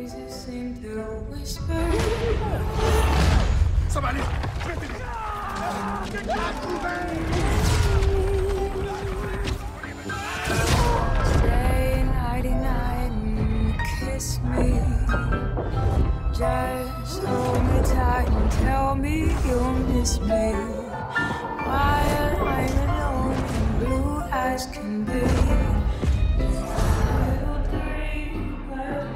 voices seem to whisper. Somebody! Stay nighty night and kiss me. Just hold me tight and tell me you'll miss me. While I'm alone and blue as can be. Little dream of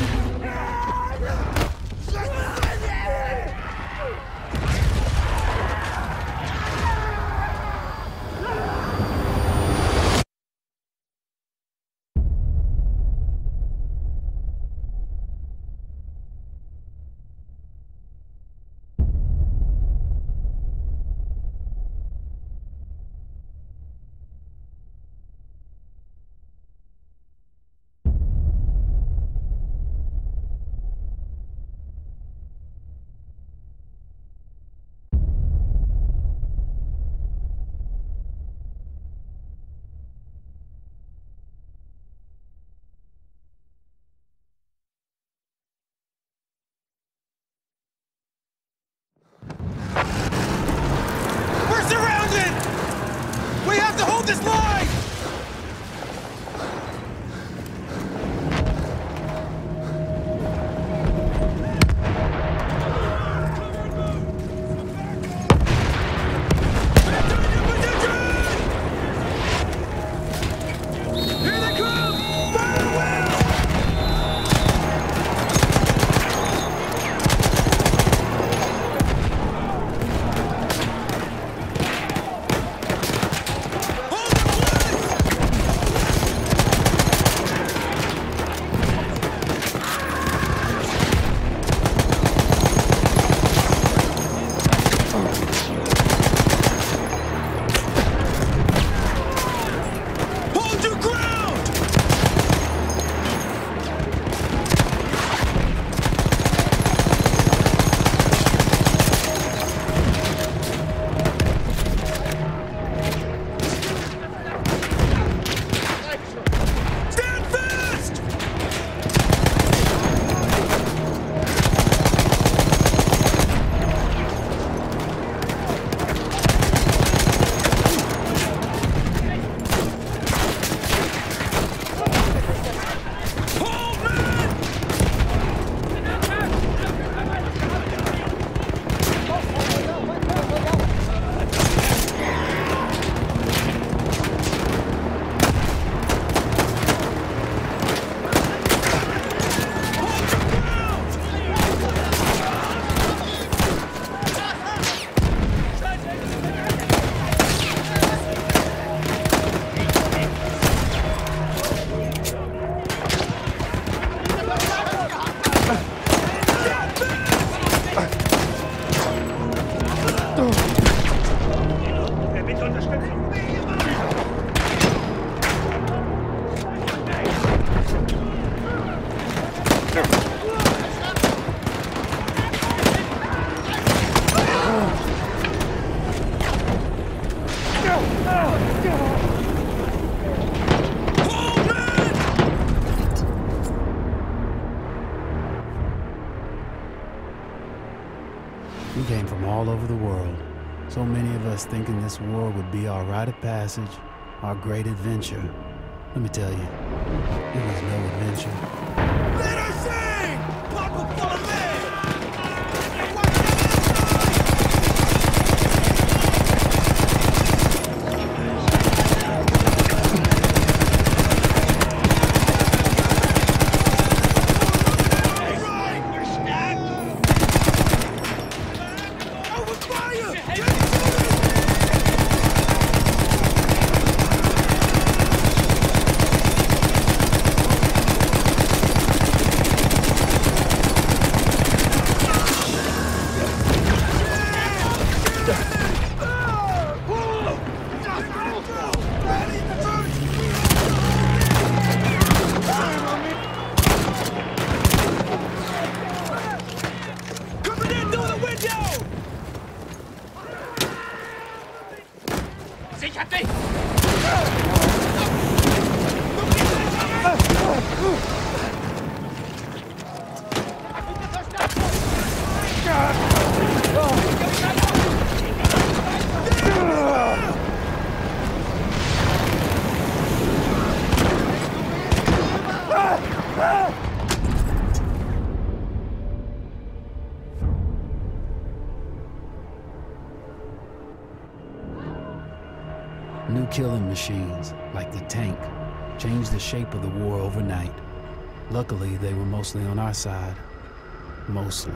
We're surrounded! We have to hold this line! Here they come! Farewell! Hold your ground! Stand fast! Hold, man! Bitte Unterstützung! Hold, man! We came from all over the world. So many of us thinking this war would be our rite of passage, our great adventure. Let me tell you, it was no adventure. Let her sing! Papa full of lead! Over fire! killing machines, like the tank, changed the shape of the war overnight. Luckily, they were mostly on our side. Mostly.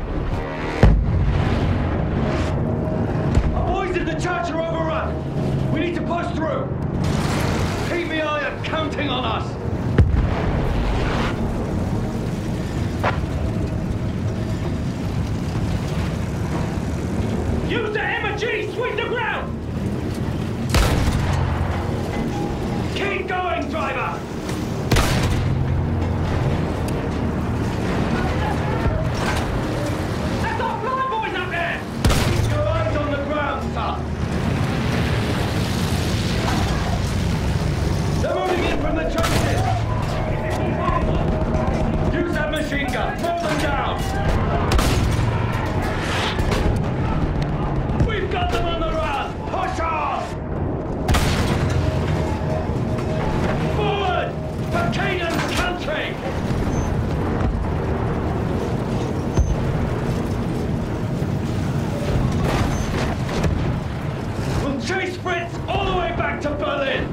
Our boys in the church are overrun. We need to push through. PBI are counting on us. Use the M&G! Sweep the ground! Keep going, driver! That's our fly boys up there! Keep your eyes on the ground, son! They're moving in from the trenches! Use that machine gun! Throw them down! We've got them on the run! Push on! Forward! For Canaan's country! We'll chase Fritz all the way back to Berlin!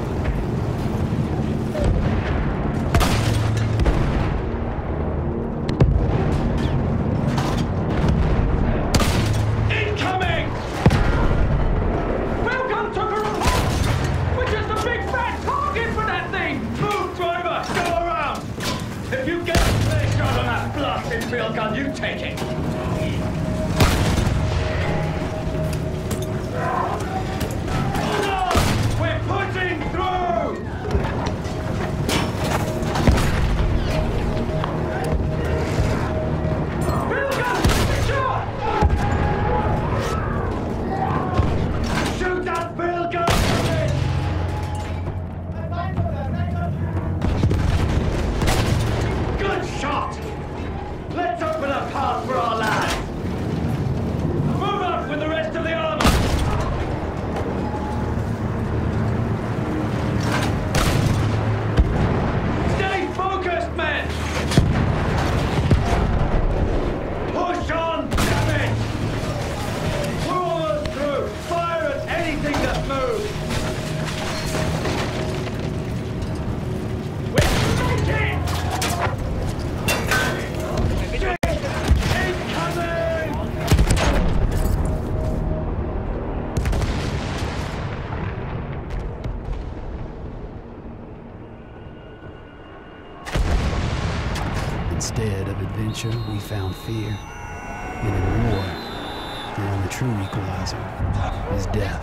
Field gun, you take it. Hold on! We're pushing through! Field gun, shot! Shoot that field gun! Good shot! Let's open a path for our lads! Move up with the rest of the armor! Stay focused, men! Push on, damn it! We're almost through! Fire at anything that moves! We're making! Instead of adventure, we found fear. And in war, the only true equalizer is death.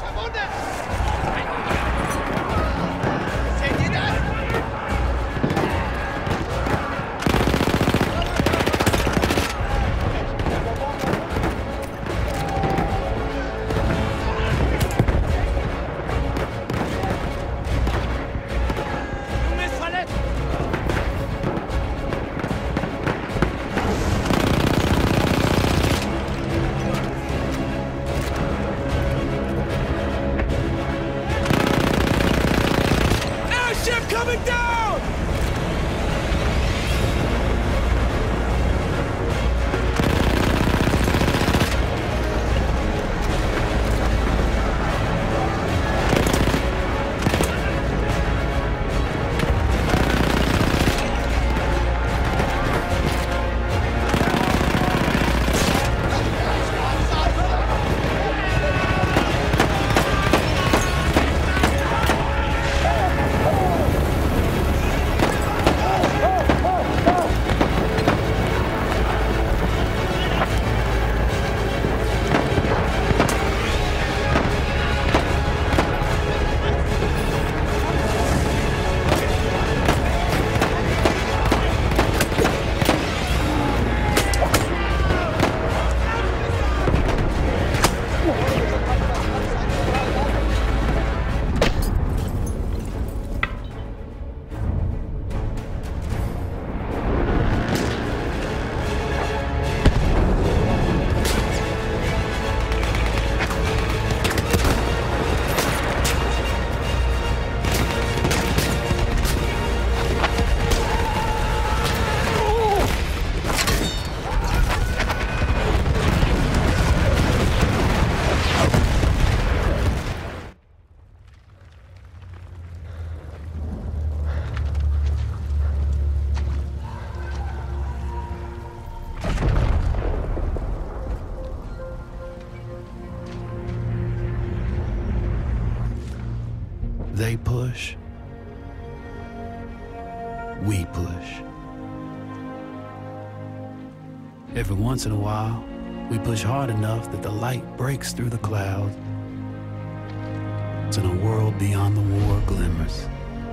Every once in a while, we push hard enough that the light breaks through the clouds. It's in a world beyond the war glimmers,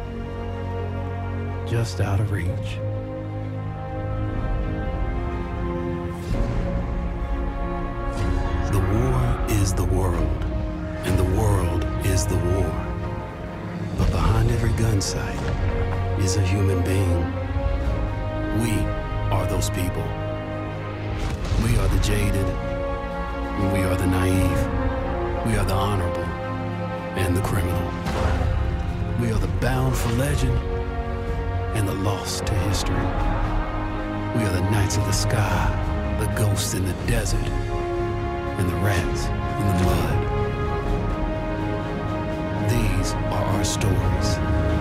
just out of reach. The war is the world, and the world is the war. But behind every gun sight is a human being. We are those people. We are the jaded, we are the naive, we are the honorable and the criminal. We are the bound for legend and the lost to history. We are the knights of the sky, the ghosts in the desert, and the rats in the mud. These are our stories.